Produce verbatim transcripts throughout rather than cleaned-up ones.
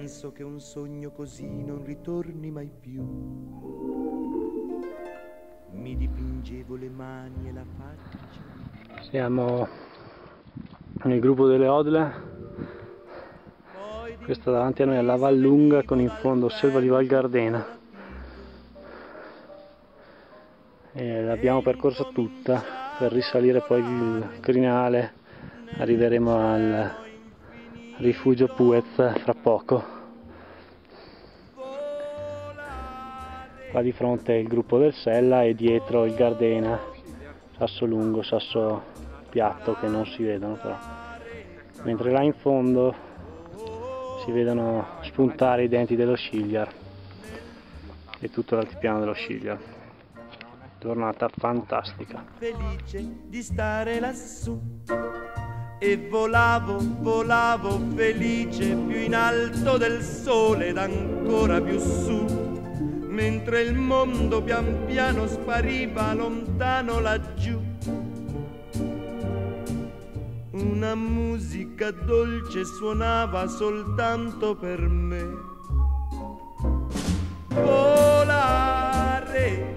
penso che un sogno così non ritorni mai più. Mi dipingevo le mani e la faccia. Siamo nel gruppo delle Odle. Questa davanti a noi è la Vallunga con in fondo Selva di Val Gardena. E l'abbiamo percorsa tutta per risalire poi il crinale. Arriveremo al rifugio Puez fra poco. Qua di fronte è il gruppo del Sella e dietro il Gardena, sasso lungo, sasso piatto che non si vedono però. Mentre là in fondo si vedono spuntare i denti dello Sciliar e tutto l'altipiano dello Sciliar. Giornata fantastica. Felice di stare lassù e volavo, volavo felice più in alto del sole ed ancora più su, mentre il mondo pian piano spariva lontano laggiù. Una musica dolce suonava soltanto per me. Volare.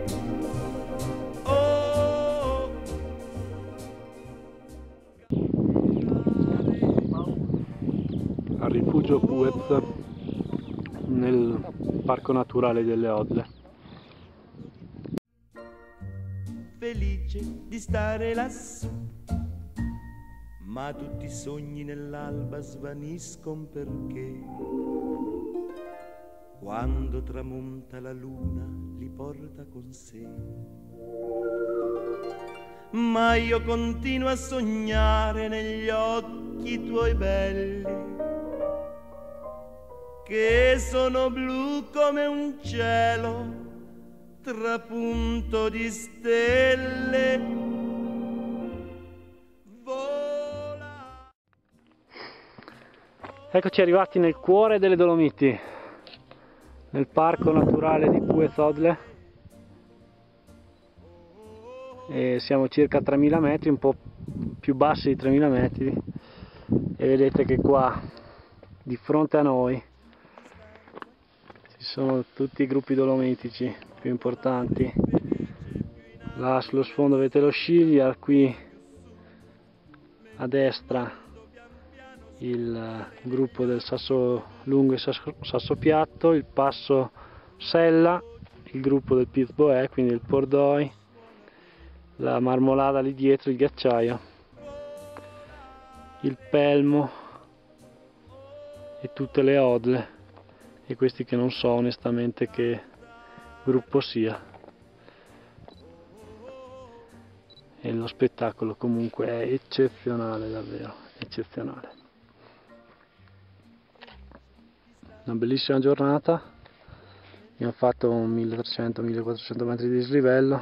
Al rifugio Puez nel parco naturale delle Odle. Felice di stare lassù, ma tutti i sogni nell'alba svaniscono perché quando tramonta la luna li porta con sé. Ma io continuo a sognare negli occhi tuoi belli, che sono blu come un cielo trapunto di stelle. Vola. Eccoci arrivati nel cuore delle Dolomiti, nel parco naturale di Puez Odle. E siamo circa a tremila metri, un po' più bassi di tremila metri, e vedete che qua di fronte a noi ci sono tutti i gruppi dolomitici più importanti. Là sullo sfondo vedete lo Sciliar, qui a destra il gruppo del Sasso Lungo e Sasso, Sasso Piatto, il passo Sella, il gruppo del Piz Boé, quindi il Pordoi, la Marmolada lì dietro, il ghiacciaio, il Pelmo e tutte le Odle, e questi che non so onestamente che gruppo sia. E lo spettacolo comunque è eccezionale, davvero eccezionale. Una bellissima giornata, abbiamo fatto un milletrecento millequattrocento metri di dislivello.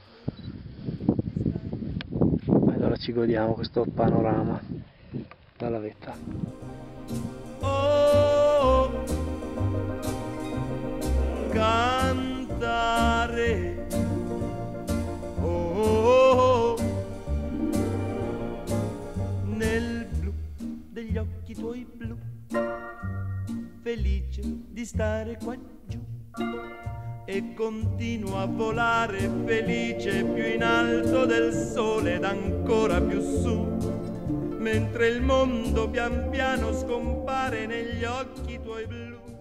Allora ci godiamo questo panorama dalla vetta. Oh, cantare. Oh, nel blu degli occhi tuoi blu, felice di stare qua giù. E continuo a volare felice più in alto del sole ed ancora più su, mentre il mondo pian piano scompare negli occhi tuoi blu.